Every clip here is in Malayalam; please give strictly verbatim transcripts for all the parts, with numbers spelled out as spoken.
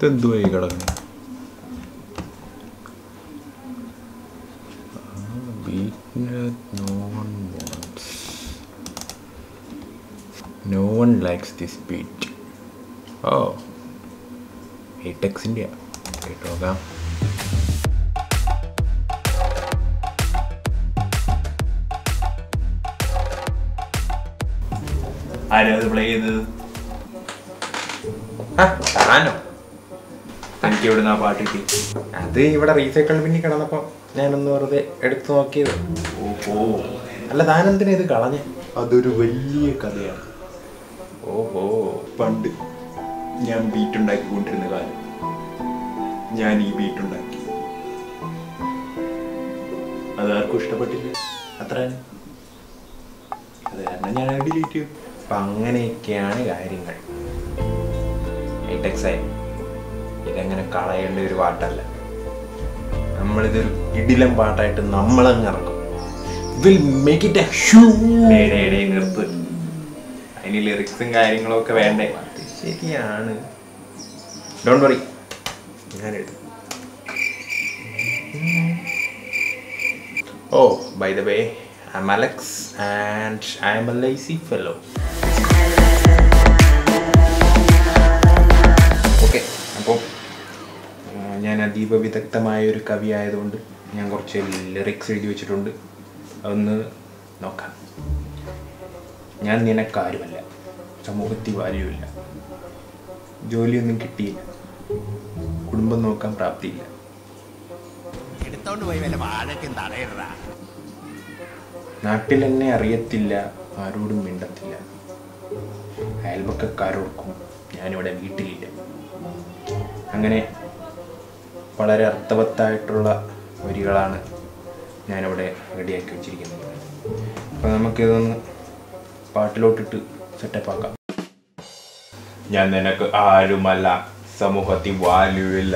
ഇതെന്തുവായി കിടക്കണം? No one likes this beat. Oh, Atex India. Wait, okay. ആരത് പ്ലേ ചെയ്തത്? എനിക്ക് ഇവിടുന്ന് ആ പാട്ട് കിട്ടി. അത് ഇവിടെ റീസൈക്കിൾ പിന്നെ കിടന്നപ്പോ ഞാനൊന്ന് വെറുതെ എടുത്തു നോക്കിയത്. ഓഹോ, അല്ല താനെന്തിനാ ഇത് കളഞ്ഞ? അതൊരു വലിയ കഥയാണ്. ഓഹോ, പണ്ട് ഞാൻ ബീറ്റ് ഉണ്ടാക്കിക്കൊണ്ടിരുന്ന കാലം ഞാൻ ഈ ബീറ്റ് ഉണ്ടാക്കി. അതാർക്കും ഇഷ്ടപ്പെട്ടില്ല. അത്ര അത് കാരണം ഞാൻ ഡിലീറ്റ് ചെയ്യും. അപ്പം അങ്ങനെയൊക്കെയാണ് കാര്യങ്ങൾ. ഐടെക്സായി ഇതങ്ങനെ കളയേണ്ട ഒരു പാട്ടല്ല. നമ്മളിതൊരു ഇടിലം പാട്ടായിട്ട് നമ്മളങ്ങ് ഇറക്കും. Will make it a huge. നിർത്ത്, അതിന് ലിറിക്സും കാര്യങ്ങളും ഒക്കെ വേണ്ടേ? ശരിയാണ്. ഡോണ്ട് വറി, ഞാൻ എഴുതും. Oh, by the way, I'm Alex and I'm a lazy fellow. Okay, അപ്പോൾ ഞാൻ അതീവ വിദഗ്ധമായ ഒരു കവി ആയതുകൊണ്ട് ഞാൻ കുറച്ച് ലിറിക്സ് എഴുതി വെച്ചിട്ടുണ്ട്. അതൊന്ന് നോക്കാം. ഞാൻ നിനക്കാരുമല്ല, സമൂഹത്തിൽ വാല്യൂ ഇല്ല, ജോലിയൊന്നും കിട്ടിയില്ല, കുടുംബം നോക്കാൻ പ്രാപ്തിയില്ല. നാട്ടിൽ എന്നെ അറിയത്തില്ല, ആരോടും മിണ്ടത്തില്ല, അയൽപക്കക്കാരോർക്കും ഞാനിവിടെ വീട്ടിലില്ല. അങ്ങനെ വളരെ അർത്ഥവത്തായിട്ടുള്ള വരികളാണ് ഞാനിവിടെ റെഡിയാക്കി വെച്ചിരിക്കുന്നത്. അപ്പോൾ നമുക്കിതൊന്ന് പാട്ടിലോട്ടിട്ട് സെറ്റപ്പാക്കാം. ഞാൻ നിനക്ക് ആരുമല്ല, സമൂഹത്തിൽ വാല്യൂ ഇല്ല,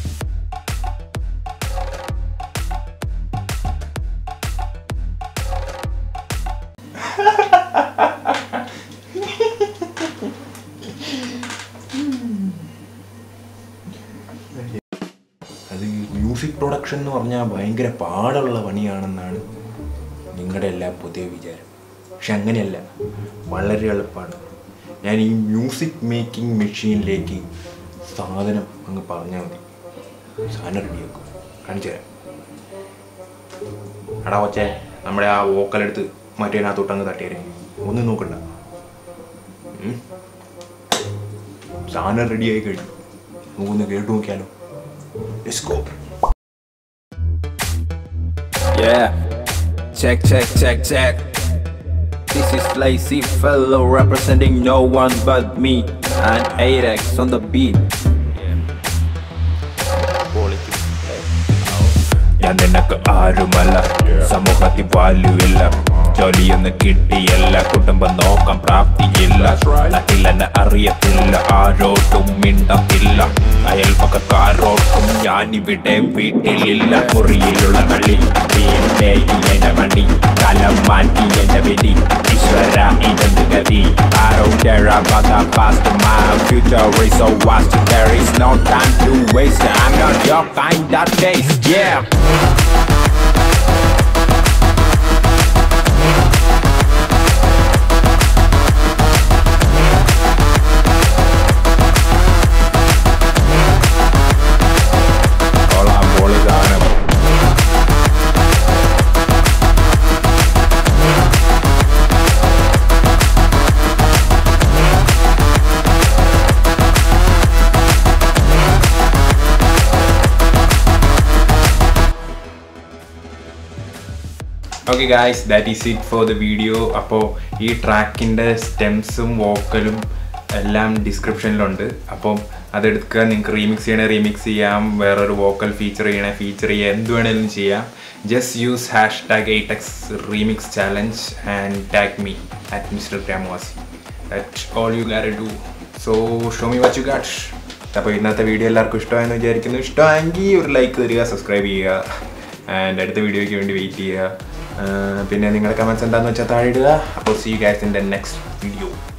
അത് മ്യൂസിക് പ്രൊഡക്ഷൻ എന്ന് പറഞ്ഞാൽ ഭയങ്കര പാടുള്ള പണിയാണെന്നാണ് നിങ്ങളുടെ എല്ലാ പുതിയ വിചാരം. പക്ഷെ അങ്ങനെയല്ല, വളരെ എളുപ്പമാണ്. ഞാൻ ഈ മ്യൂസിക് മേക്കിംഗ് മെഷീനിലേക്ക് സാധനം അങ്ങ് പറഞ്ഞാൽ മതി, സാധനം റെഡിയാക്കും. കാണിച്ചു തരാം. എടാ കൊച്ചേ, നമ്മുടെ ആ വോക്കലെടുത്ത് മറ്റേനകത്തോട്ടങ്ങ് തട്ടിയരെ, ഒന്നും നോക്കണ്ട. സാധനം റെഡിയായി കഴിഞ്ഞു. നമുക്കൊന്ന് കേട്ടു നോക്കിയാലോ? Let's go. Yeah, check, check, check, check. This is Lazy Fellow representing no one but me and Atex on the beat. ഞാൻ നിനക്ക് ആരുമല്ല, സമൂഹത്തിൽ വാല്യൂ ഇല്ല, ജോലിയൊന്നും കിട്ടിയല്ല, കുടുംബം നോക്കാൻ പ്രാപ്തിയില്ല, നാട്ടിൽ എന്നെ അറിയത്തില്ല, ആരോട്ടും മിണ്ടത്തില്ല, അയൽപക്കക്കാരോർക്കും ഞാനിവിടെ വീട്ടിലില്ല. മുറിയിലുള്ള കളി എന്റെ മണി, കാലം മാറ്റി എന്റെ വിധി, ഈശ്വര ഇതെന്ത് ഗതി. I don't care about the past, my future is so vast, there is no time to waste, I'm not your kind of taste, yeah. Okay guys, that is it for the video. അപ്പോൾ ഈ ട്രാക്കിൻ്റെ സ്റ്റെംസും വോക്കലും എല്ലാം ഡിസ്ക്രിപ്ഷനിലുണ്ട്. അപ്പം അതെടുക്കുക. നിങ്ങൾക്ക് റീമിക്സ് ചെയ്യണേ റീമിക്സ് ചെയ്യാം, വേറൊരു വോക്കൽ ഫീച്ചർ ചെയ്യണേ ഫീച്ചർ ചെയ്യുക, എന്ത് വേണേലും ചെയ്യാം. Just use hashtag Aytex remix challenge and tag me at mister Gramavasi. That all you got do. So show me what you got. അപ്പോൾ ഇന്നത്തെ വീഡിയോ എല്ലാവർക്കും ഇഷ്ടമായെന്ന് വിചാരിക്കുന്നു. ഇഷ്ടമായെങ്കിൽ ഒരു ലൈക്ക് തരിക, സബ്സ്ക്രൈബ് ചെയ്യുക, ആൻഡ് അടുത്ത വീഡിയോയ്ക്ക് വേണ്ടി വെയിറ്റ് ചെയ്യുക. പിന്നെ നിങ്ങളുടെ കമൻറ്റ്സ് എന്താണെന്ന് വെച്ചാൽ താഴെ ഇടുക. അപ്പോൾ see you guys in the next video.